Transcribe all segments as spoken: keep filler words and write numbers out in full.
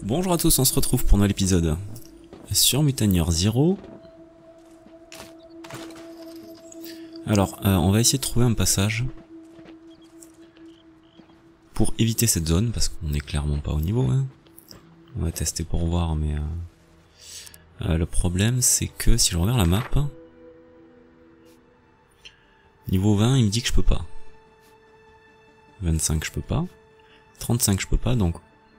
Bonjour à tous, on se retrouve pour un nouvel épisode sur Mutant Year Zero. Alors, euh, on va essayer de trouver un passage pour éviter cette zone, parce qu'on n'est clairement pas au niveau. Hein. On va tester pour voir, mais... Euh, euh, le problème, c'est que si je regarde la map... Niveau vingt, il me dit que je peux pas. vingt-cinq, je peux pas. trente-cinq, je peux pas, donc...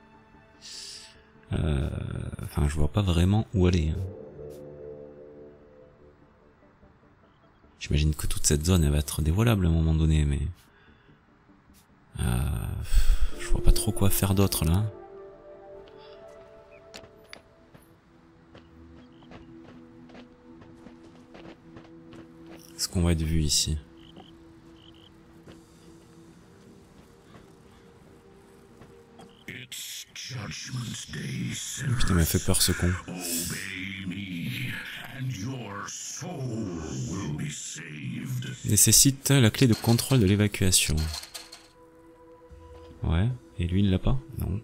Euh, enfin, je vois pas vraiment où aller. Hein. J'imagine que toute cette zone, elle va être dévoilable à un moment donné, mais... Euh, je vois pas trop quoi faire d'autre, là. Est-ce qu'on va être vu ici? Putain, il m'a fait peur ce con. Nécessite la clé de contrôle de l'évacuation. Ouais, et lui il l'a pas? Non.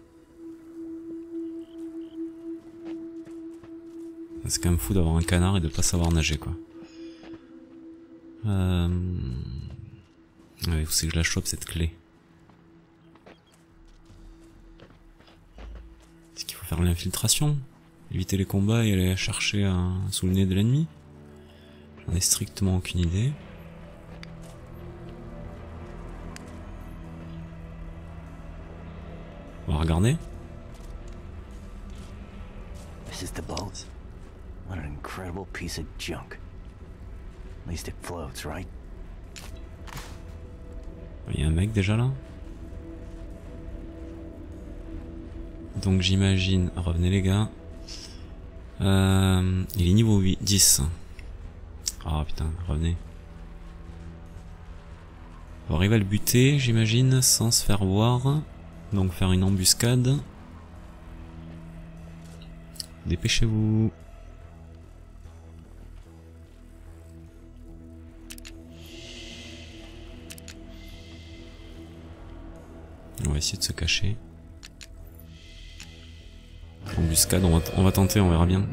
C'est quand même fou d'avoir un canard et de pas savoir nager quoi. Euh... Ouais, où c'est que je la chope cette clé? Est-ce qu'il faut faire l'infiltration? Éviter les combats et aller chercher un... sous le nez de l'ennemi? J'en ai strictement aucune idée. On va regarder. This is the boat. What an incredible piece of junk. At least it floats, right? Il y a un mec déjà là. Donc j'imagine... Revenez les gars. Euh, il est niveau huit, dix. Ah oh, putain, revenez. On arrive à le buter, j'imagine, sans se faire voir. Donc faire une embuscade. Dépêchez-vous. On va essayer de se cacher. Embuscade, on va, on va tenter, on verra bien.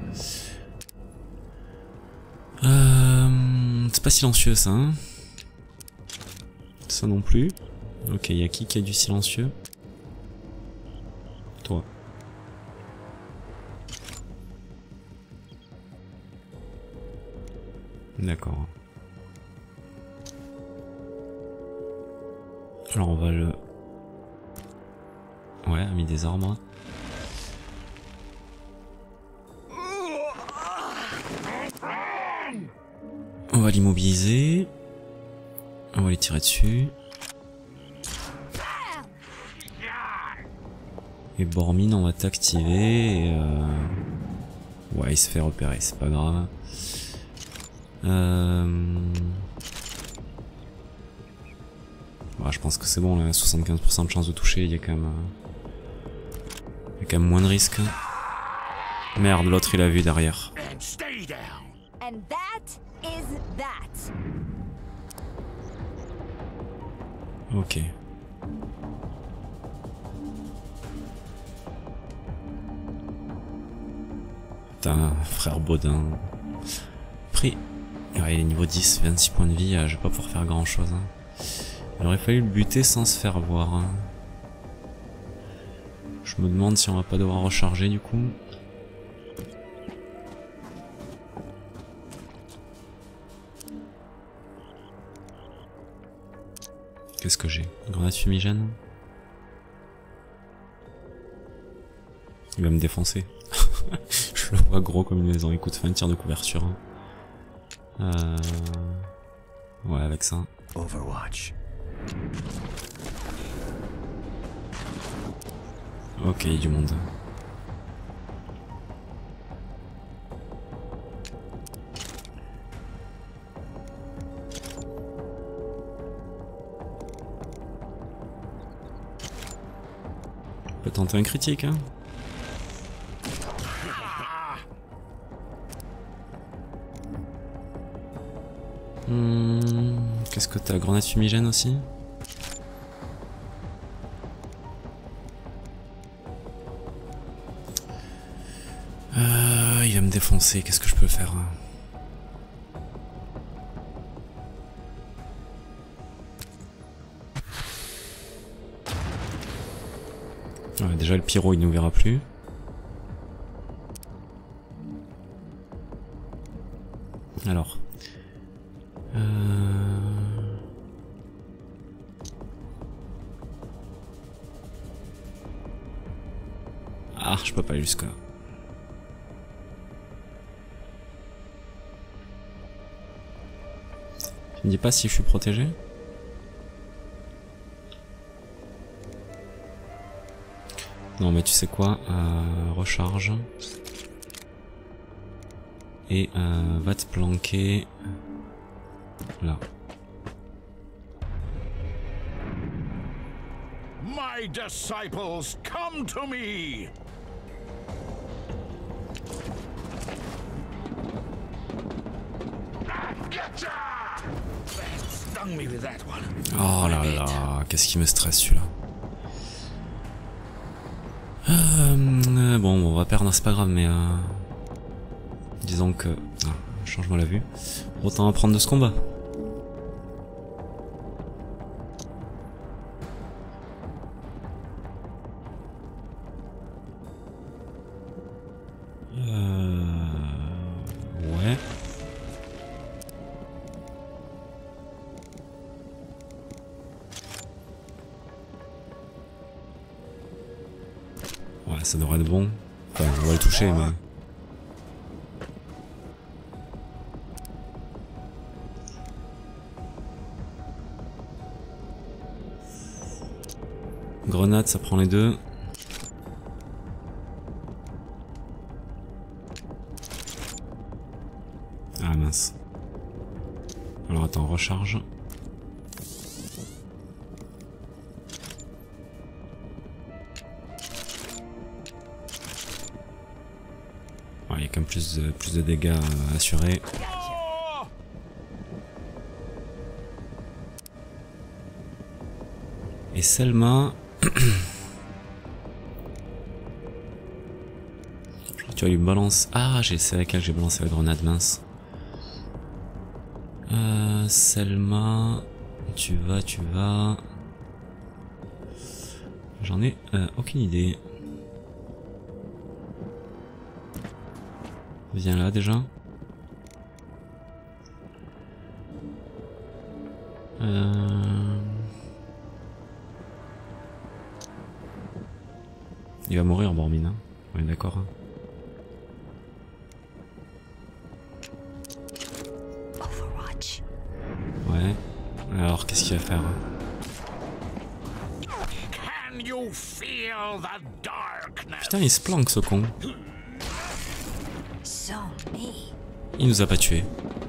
Euh, c'est pas silencieux ça, hein. Ça non plus. Ok, y'a qui qui a du silencieux? Toi. D'accord. Alors on va le... Ouais, a mis des arbres. On va l'immobiliser. On va les tirer dessus. Et Bormine, on va t'activer. Et euh... Ouais, il se fait repérer, c'est pas grave. Euh... Ouais, je pense que c'est bon, là, soixante-quinze pour cent de chance de toucher, il y a quand même... Euh... Il y a quand même moins de risques. Merde, l'autre il a vu derrière. Ok. Putain, frère Baudin. Pris. Ouais, il est niveau dix, vingt-six points de vie, je vais pas pouvoir faire grand chose. Hein. Il aurait fallu le buter sans se faire voir. Hein. Je me demande si on va pas devoir recharger du coup. Qu'est-ce que j'ai? Grenade fumigène? Il va me défoncer. Je le vois gros comme une maison. Écoute, fais un tir de couverture. Hein. Euh... Ouais, avec ça. Overwatch. Ok, il y a du monde. On peut tenter un critique, hein. Hmm, qu'est-ce que t'as? Grenade fumigène aussi? défoncer, qu'est-ce que je peux faire? Ouais, déjà le pyro il nous verra plus. Alors. Euh... Ah, je peux pas aller jusque là. Tu me dis pas si je suis protégé? Non mais tu sais quoi, euh, recharge. Et euh, va te planquer là. My disciples, come to me. Gotcha! Stung me with that one. Oh là là, qu'est-ce qui me stresse celui-là. Euh, bon, on va perdre, c'est pas grave, mais euh, disons que ah, change-moi la vue. Autant apprendre de ce combat. Euh, ouais. Ouais, ça devrait être bon. Enfin, on va le toucher, mais... Grenade, ça prend les deux. Ah mince. Alors attends, recharge. Il y a quand même plus de, plus de dégâts euh, assurés. Et Selma... tu vois, il me balance... Ah, c'est avec laquelle j'ai balancé la grenade, mince. Euh, Selma... Tu vas, tu vas... J'en ai euh, aucune idée. Viens là déjà. Euh... Il va mourir Bormin, hein. On est d'accord. Hein. Overwatch. Ouais. Alors qu'est-ce qu'il va faire? Can you feel the darkness? Putain, il se planque ce con. So me. Il nous a pas tués.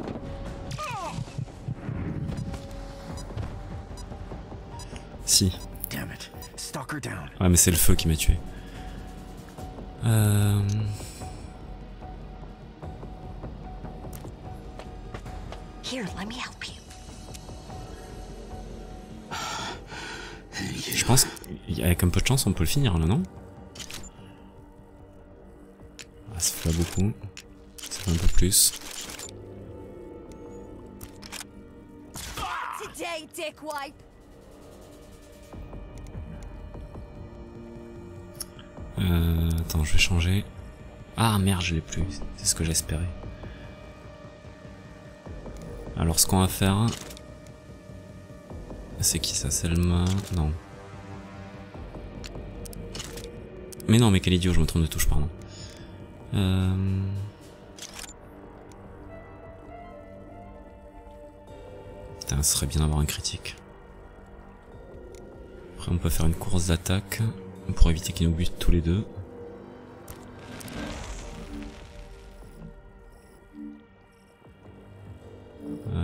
Si. Damn it. Stalker down. Ouais, mais c'est le feu qui m'a tué. Euh... Here, let me help you. Je pense qu'avec un peu de chance, on peut le finir là, non? Ah, ça fait pas beaucoup. Ça fait un peu plus. Today, dickwipe. Euh, attends, je vais changer. Ah merde, je l'ai plus. C'est ce que j'espérais. Alors, ce qu'on va faire... C'est qui ça? Selma? Non. Mais non, mais quel idiot, je me trompe de touche, pardon. Euh... Putain, ce serait bien d'avoir un critique. Après, on peut faire une course d'attaque pour éviter qu'ils nous butent tous les deux. Euh...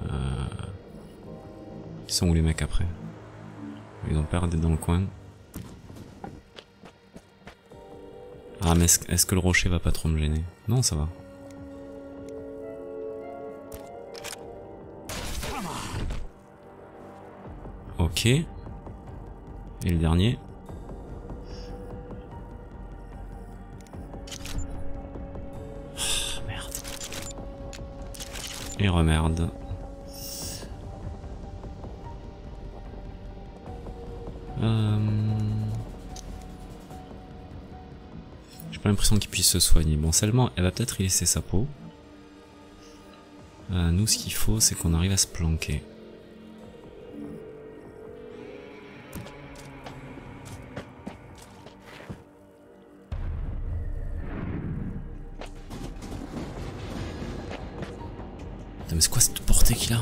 Ils sont où les mecs après? Ils ont peur d'être dans le coin. Ah mais est-ce est-ce que le rocher va pas trop me gêner? Non, ça va. Ok. Et le dernier? Et remerde. Euh... J'ai pas l'impression qu'il puisse se soigner. Bon, seulement, elle va peut-être y laisser sa peau. Euh, nous, ce qu'il faut, c'est qu'on arrive à se planquer. Putain, mais c'est quoi cette portée qu'il a?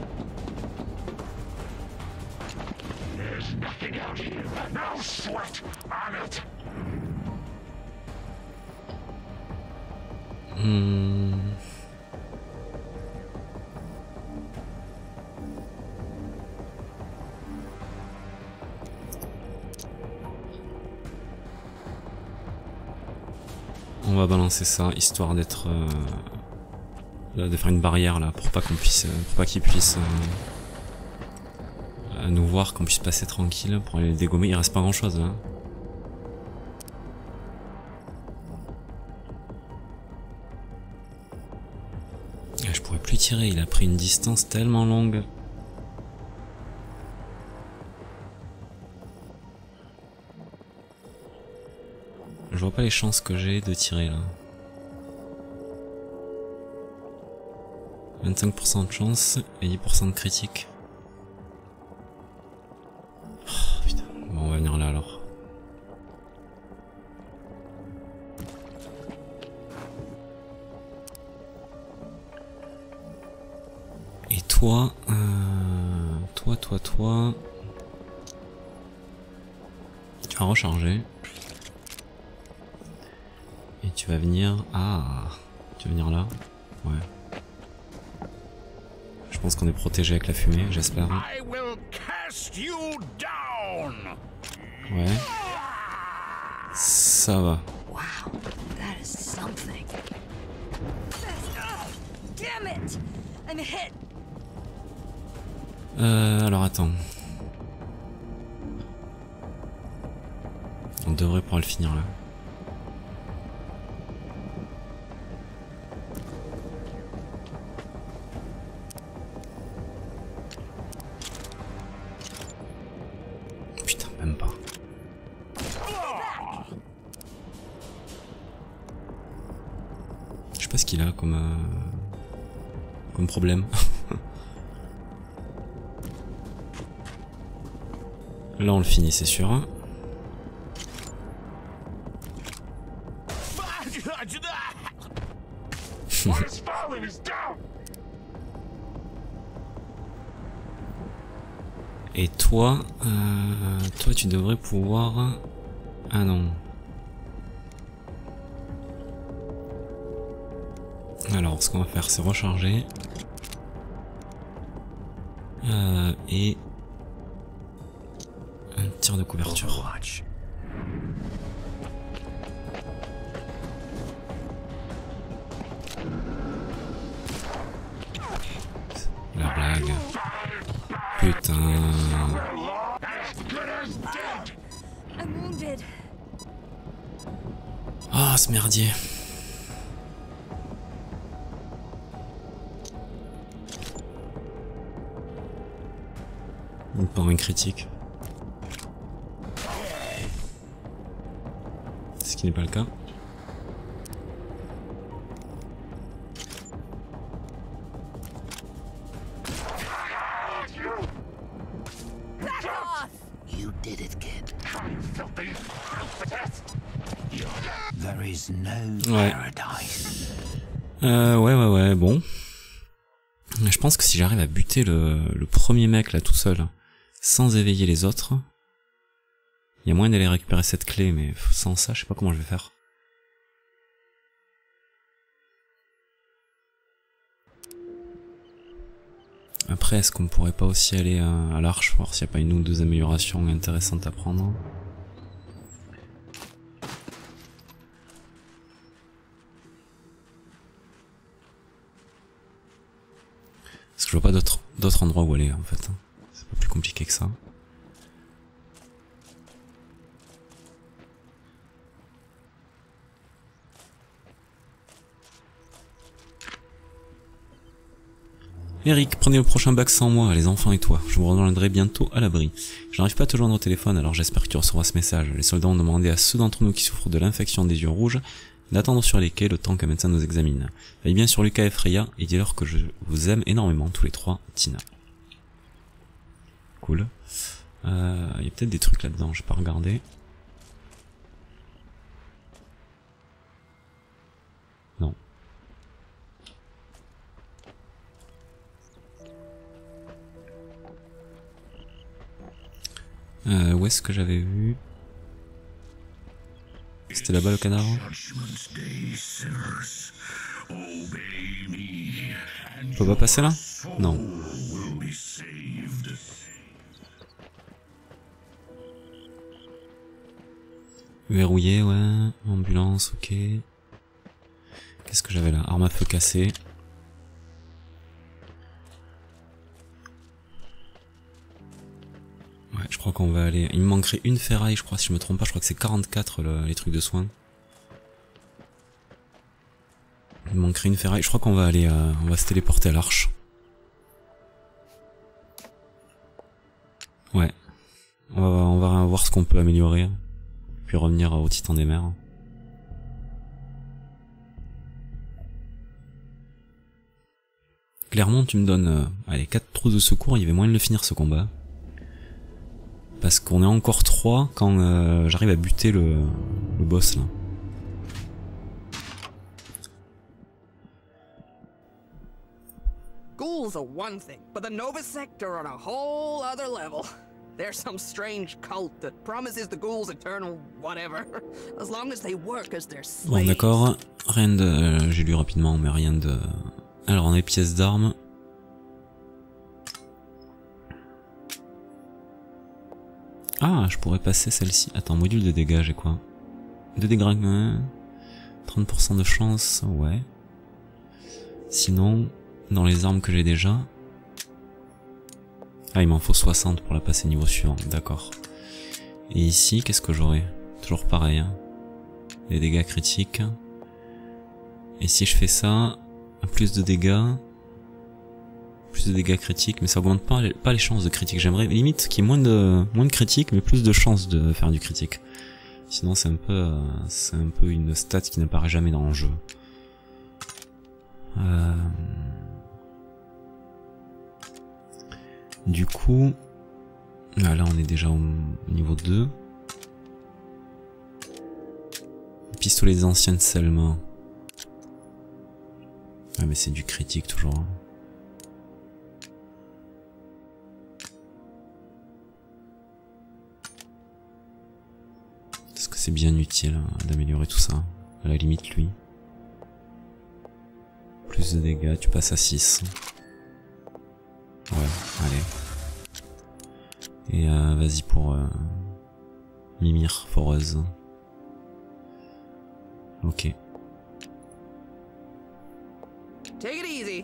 Hmm. On va balancer ça, histoire d'être... Euh, de faire une barrière là, pour pas qu'on puisse... pour pas qu'ils puissent... Euh, nous voir, qu'on puisse passer tranquille, pour aller les dégommer. Il reste pas grand chose là. Je pourrais plus tirer, il a pris une distance tellement longue. Je vois pas les chances que j'ai de tirer là. vingt-cinq pour cent de chance et dix pour cent de critique. Oh, putain. Bon, on va venir là alors. Et toi, euh, toi, toi, toi, tu vas recharger. Et tu vas venir... Ah, tu vas venir là? Ouais. Je pense qu'on est protégé avec la fumée, j'espère. Ouais. Ça va. Wow, that is something. Damn it! I'm hit. Euh, alors attends. On devrait pouvoir le finir là. Putain, même pas. Je sais pas ce qu'il a comme... Euh, comme problème. Là on le finit, c'est sûr. Et toi, euh, toi tu devrais pouvoir... Ah non. Alors ce qu'on va faire c'est recharger. Euh, et... un tir de couverture. La blague. Putain. I'm wounded. Ah, ce merdier. Il me prend un critique. Ce qui n'est pas le cas. You did it, kid. There is no Ouais. paradise. Euh, ouais, ouais, ouais, bon. Je pense que si j'arrive à buter le, le premier mec là tout seul, sans éveiller les autres, il y a moyen d'aller récupérer cette clé, mais sans ça, je sais pas comment je vais faire. Après, est-ce qu'on pourrait pas aussi aller à, à l'arche, voir s'il n'y a pas une ou deux améliorations intéressantes à prendre? Parce que je vois pas d'autres d'autres endroits où aller en fait. C'est pas plus compliqué que ça. Eric, prenez le prochain bac sans moi, les enfants et toi. Je vous rejoindrai bientôt à l'abri. Je n'arrive pas à te joindre au téléphone, alors j'espère que tu recevras ce message. Les soldats ont demandé à ceux d'entre nous qui souffrent de l'infection des yeux rouges d'attendre sur les quais le temps qu'un médecin nous examine. Veille bien sur Lucas et Freya et dis-leur que je vous aime énormément, tous les trois, Tina. Cool. Il euh, y a peut-être des trucs là-dedans, j'ai pas regardé. Non. Euh, où est-ce que j'avais vu? C'était là-bas le canard? Je peux pas passer là? Non. Verrouillé, ouais. Ambulance, ok. Qu'est-ce que j'avais là? Arme à feu cassée. Ouais, je crois qu'on va aller... Il me manquerait une ferraille, je crois, si je me trompe pas. Je crois que c'est quarante-quatre le... les trucs de soins. Il me manquerait une ferraille. Je crois qu'on va aller... Euh... On va se téléporter à l'arche. Ouais. On va, on va voir ce qu'on peut améliorer. Puis revenir au Titan des mers. Clairement, tu me donnes... Euh... Allez, quatre trousses de secours. Il y avait moyen de le finir ce combat. Parce qu'on est encore trois quand euh, j'arrive à buter le, le boss là. Ghouls are one thing, but the Nova Sector are on a whole other level. There's some strange cult that promises the ghouls eternal whatever, as long as they work as their slaves. Bon d'accord, rien de... Euh, j'ai lu rapidement mais rien de... Alors on a les pièces d'armes. Ah, je pourrais passer celle-ci. Attends, module de dégâts, j'ai quoi? De dégâts, trente pour cent de chance, ouais. Sinon, dans les armes que j'ai déjà... Ah, il m'en faut soixante pour la passer niveau suivant, d'accord. Et ici, qu'est-ce que j'aurai? Toujours pareil, hein. Des dégâts critiques. Et si je fais ça, plus de dégâts... Plus de dégâts critiques, mais ça augmente pas les, pas les chances de critique. J'aimerais limite qu'il y ait moins de moins de critiques, mais plus de chances de faire du critique. Sinon c'est un peu euh, c'est un peu une stat qui n'apparaît jamais dans le jeu. Euh... Du coup, là, là on est déjà au niveau deux. Pistolet des anciennes Selma. Ah mais c'est du critique toujours. Hein. Est-ce que c'est bien utile hein, d'améliorer tout ça? À la limite lui. Plus de dégâts, tu passes à six. Ouais, allez. Et euh, vas-y pour euh, Mimir, foreuse. Ok. Take it easy.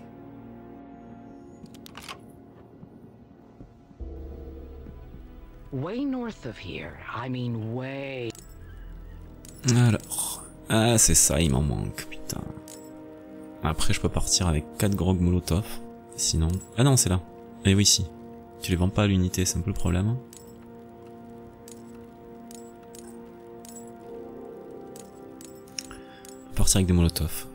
Way north of here. I mean way. Alors, ah c'est ça, il m'en manque, putain. Après je peux partir avec quatre grog molotov, sinon... Ah non c'est là, eh oui si. Tu les vends pas à l'unité, c'est un peu le problème. Partir avec des molotovs.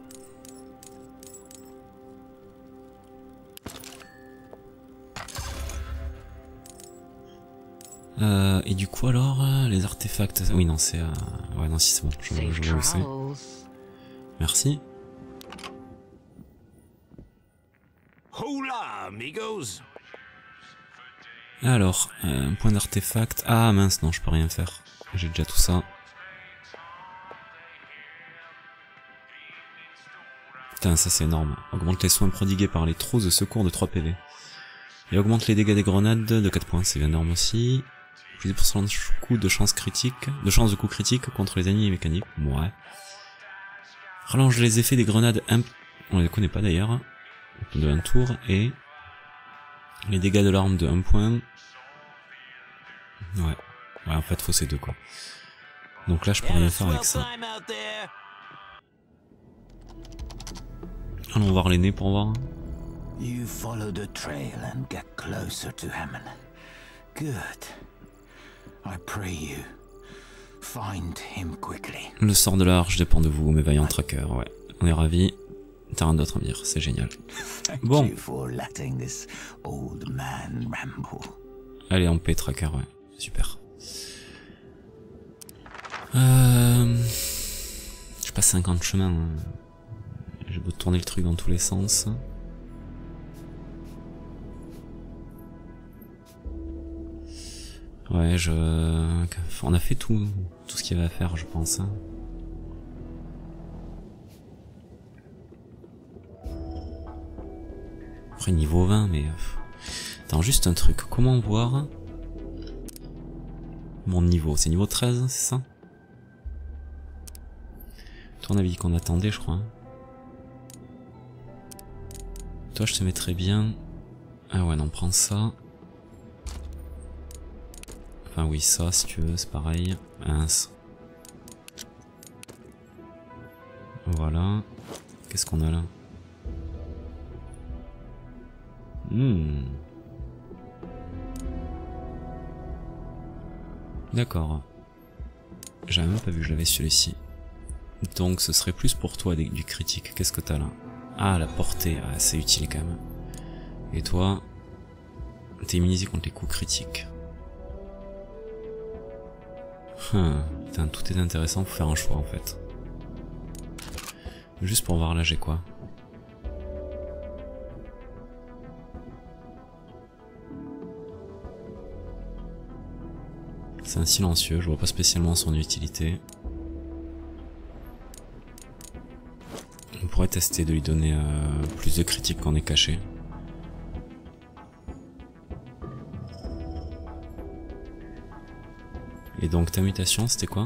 Euh, et du coup alors, euh, les artefacts... Oui non c'est... Euh... Ouais non si c'est bon, je, je, je le sais. Merci. Hola, amigos. Alors, euh, un point d'artefact... Ah mince non, je peux rien faire. J'ai déjà tout ça. Putain ça c'est énorme. Augmente les soins prodigués par les trousses de secours de trois P V. Et augmente les dégâts des grenades de quatre points, c'est énorme aussi. Plus dix pour cent de coup de chance critique, de chance de coup critique contre les ennemis mécaniques. Ouais. Rallonge les effets des grenades imp... On les connaît pas d'ailleurs. De un tour et les dégâts de l'arme de un point. Ouais. Ouais en fait faut ces deux quoi. Donc là je peux rien faire avec ça. Allons voir les nez pour voir. You follow the trail and get closer to Hammond. Good. I pray you find him quickly. Le sort de l'arche dépend de vous, mes vaillants trackers, ouais. On est ravis. T'as rien d'autre à me dire, c'est génial. Thank Bon. you for letting this old man ramble. Allez, en paix, tracker, ouais. Super. Euh... Je passe cinquante chemins. Hein. J'ai beau tourner le truc dans tous les sens. Ouais, je... On a fait tout, tout ce qu'il y avait à faire, je pense. Hein. Après, niveau vingt, mais... Attends, juste un truc. Comment voir mon niveau? C'est niveau treize, c'est ça? Ton avis qu'on attendait, je crois. Hein. Toi, je te mettrais bien... Ah ouais, non, prends ça. Enfin oui, ça, si tu veux, c'est pareil. Mince. Voilà. Qu'est-ce qu'on a là? Hmm. D'accord. J'avais même pas vu que je l'avais celui-ci. Donc ce serait plus pour toi du critique. Qu'est-ce que t'as là? Ah, la portée, ah, c'est utile quand même. Et toi, t'es immunisé contre les coups critiques. Hum, putain, tout est intéressant pour faire un choix en fait. Juste pour voir là j'ai quoi. C'est un silencieux, je vois pas spécialement son utilité. On pourrait tester de lui donner euh, plus de critiques qu'on est caché. Et donc ta mutation c'était quoi?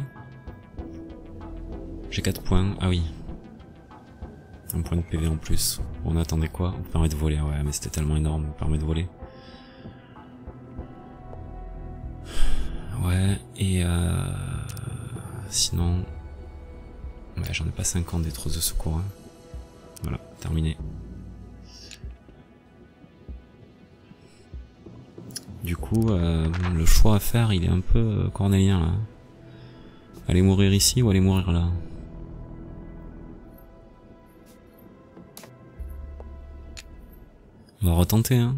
J'ai quatre points, ah oui. Un point de P V en plus. On attendait quoi? On permet de voler, ouais mais c'était tellement énorme, on permet de voler. Ouais, et euh... sinon... Ouais, j'en ai pas cinquante des trousses de secours. Hein. Voilà, terminé. Du coup, euh, le choix à faire, il est un peu euh, cornélien là. Aller mourir ici ou aller mourir là? On va retenter, hein.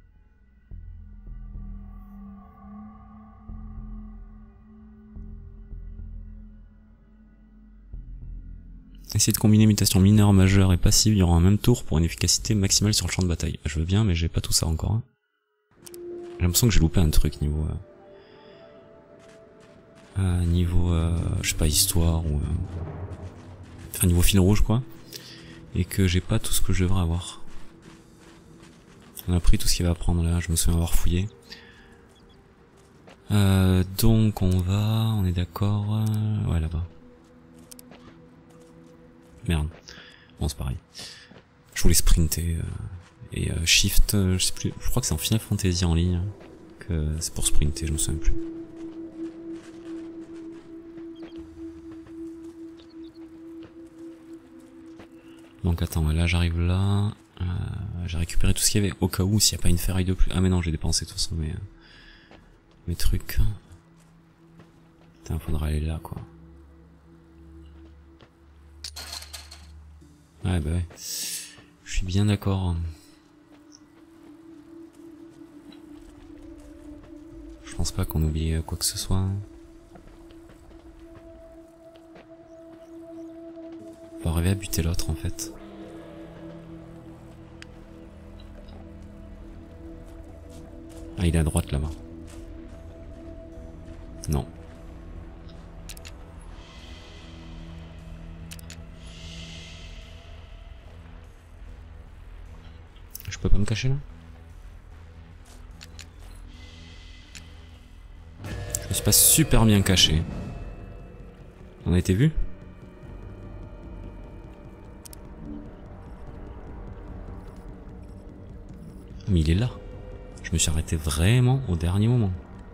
Essayer de combiner mutation mineure, majeure et passive durant un même tour pour une efficacité maximale sur le champ de bataille. Je veux bien, mais j'ai pas tout ça encore. Hein. J'ai l'impression que j'ai loupé un truc niveau... Euh, euh, niveau... Euh, je sais pas, histoire ou... Euh, enfin, niveau fil rouge, quoi. Et que j'ai pas tout ce que je devrais avoir. On a pris tout ce qu'il y avait à prendre là, je me souviens avoir fouillé. Euh, donc on va... On est d'accord... Euh, ouais, là-bas. Merde. Bon, c'est pareil. Je voulais sprinter... Euh, et euh, shift, euh, je sais plus, je crois que c'est en Final Fantasy en ligne que c'est pour sprinter, je me souviens plus. Donc attends, là j'arrive là, euh, j'ai récupéré tout ce qu'il y avait au cas où s'il n'y a pas une ferraille de plus. Ah mais non, j'ai dépensé de toute façon mes, euh, mes trucs. Putain, faudra aller là quoi. Ouais bah ouais, je suis bien d'accord. Je pense pas qu'on oublie quoi que ce soit. On va arriver à buter l'autre en fait. Ah, il est à droite là-bas. Non. Je peux pas me cacher là? Je me suis pas super bien caché. On a été vu? Mais il est là. Je me suis arrêté vraiment au dernier moment.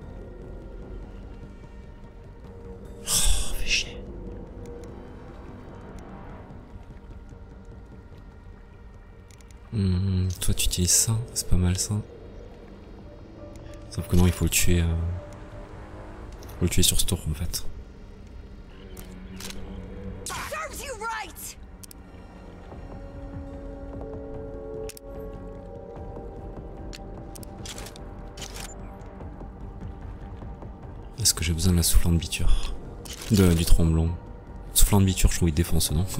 Oh, fais chier. Hum, toi tu utilises ça, c'est pas mal ça. Sauf que non, il faut le tuer. Euh... Faut le tuer sur ce tour en fait. Serves you right. Est-ce que j'ai besoin de la soufflante biture? De, du tromblon. Soufflante biture, je trouve il défonce, non?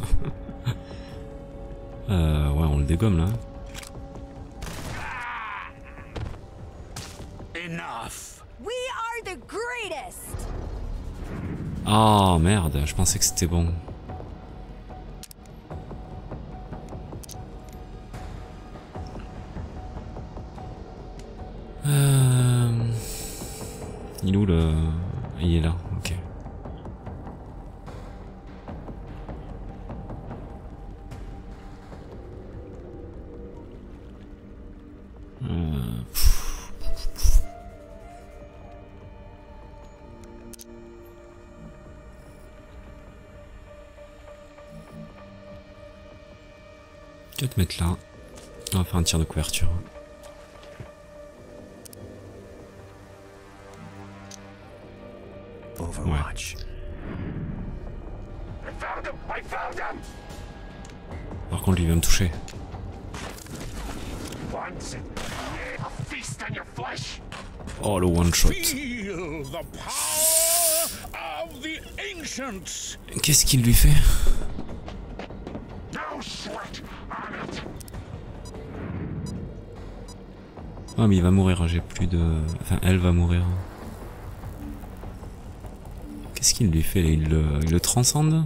euh, ouais, on le dégomme là. Enough. We are the greatest. Ah oh, merde, je pensais que c'était bon. Euh... Il est où le... Il est là, ok. Euh... Tu vas te mettre là. On va faire un tir de couverture. Overwatch. I found him. I found him. Par contre, lui va me toucher. Once it. A feast on your flesh. Oh, le one shot. Feel the power of the ancients. Qu'est-ce qu'il lui fait? No sweat on it. Ah, mais il va mourir, j'ai plus de... Enfin, elle va mourir. Qu'est-ce qu'il lui fait? Il le, il le transcende?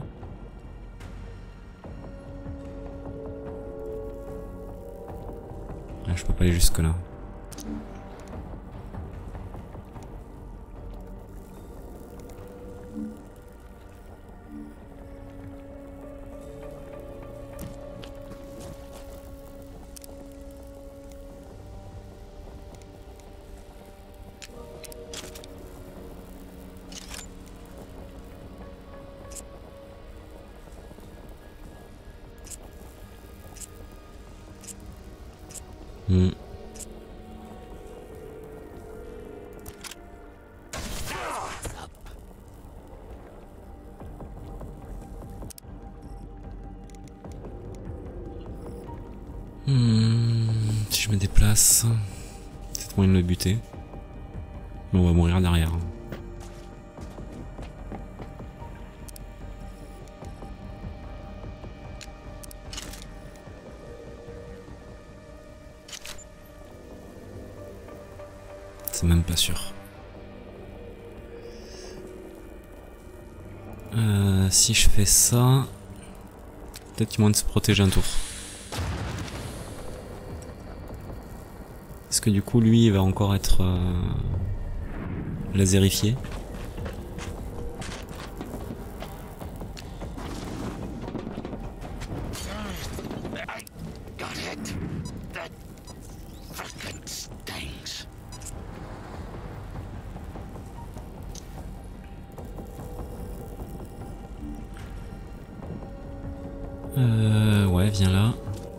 Ah, je peux pas aller jusque là. Hmm. Hmm. Si je me déplace, peut-être moyen de le buter. Mais on va mourir derrière. C'est même pas sûr. Euh, si je fais ça, peut-être qu'il y a moyen de se protéger un tour. Est-ce que du coup lui il va encore être euh, laserifié? I got it. That fucking stinks. Euh, ouais, viens là.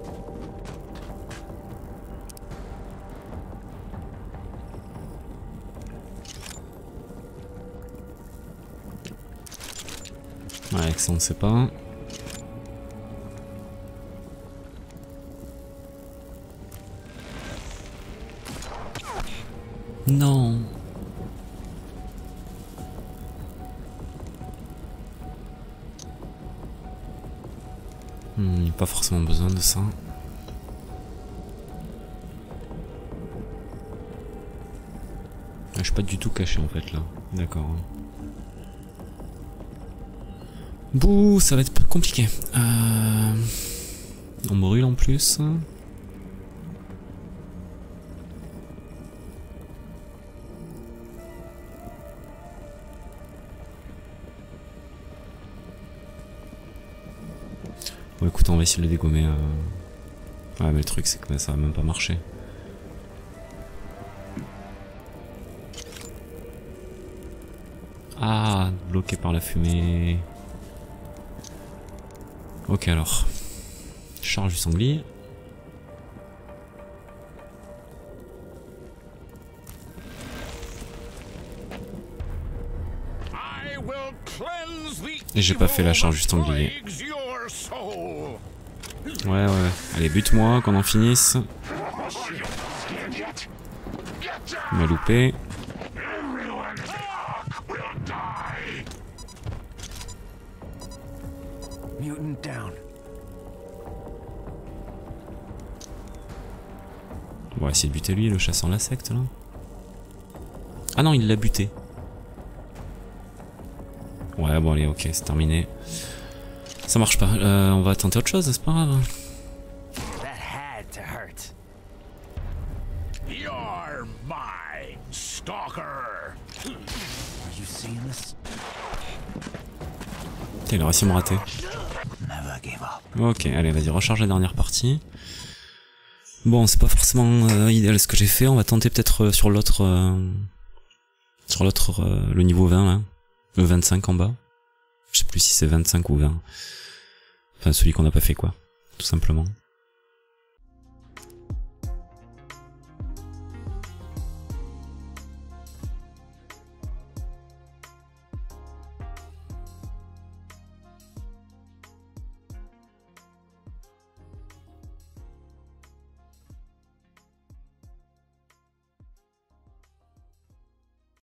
Ouais, avec ça on ne sait pas. Non. Hmm, pas forcément besoin de ça. Ah, je suis pas du tout caché en fait là. D'accord. Bouh, ça va être compliqué. Euh... On brûle en plus. Bon écoute, on va essayer de le dégommer. Euh... Ouais mais le truc c'est que ça va même pas marcher. Ah, bloqué par la fumée. Ok alors. Charge du sanglier. Et j'ai pas fait l'achat juste anglais. Ouais, ouais. Allez, bute-moi, qu'on en finisse. Il m'a loupé. Mutant down. On va essayer de buter lui, le chassant de la secte, là. Ah non, il l'a buté. Ouais, bon, allez, ok, c'est terminé. Ça marche pas. Euh, on va tenter autre chose, c'est pas grave. That had to hurt. You're my stalker. Are you seeing this? Putain, il a réussi à me rater. Never give up. Ok, allez, vas-y, recharge la dernière partie. Bon, c'est pas forcément euh, idéal ce que j'ai fait. On va tenter peut-être euh, sur l'autre... Euh, sur l'autre, euh, le niveau vingt, là. Le vingt-cinq en bas. Je sais plus si c'est vingt-cinq ou vingt. Enfin, celui qu'on n'a pas fait, quoi. Tout simplement.